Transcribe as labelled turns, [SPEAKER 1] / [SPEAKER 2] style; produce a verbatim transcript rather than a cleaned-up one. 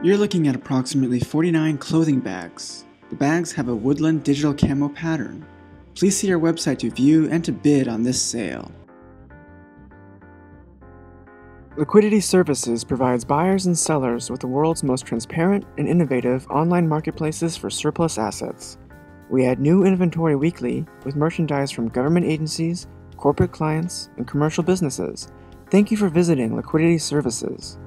[SPEAKER 1] You're looking at approximately forty-nine clothing bags. The bags have a woodland digital camo pattern. Please see our website to view and to bid on this sale. Liquidity Services provides buyers and sellers with the world's most transparent and innovative online marketplaces for surplus assets. We add new inventory weekly with merchandise from government agencies, corporate clients, and commercial businesses. Thank you for visiting Liquidity Services.